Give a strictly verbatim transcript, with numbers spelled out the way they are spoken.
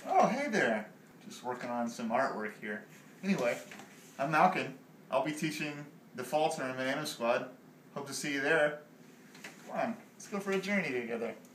Oh, hey there. Just working on some artwork here. Anyway, I'm Malcon. I'll be teaching the fall term in Anna Squad. Hope to see you there. Come on, let's go for a journey together.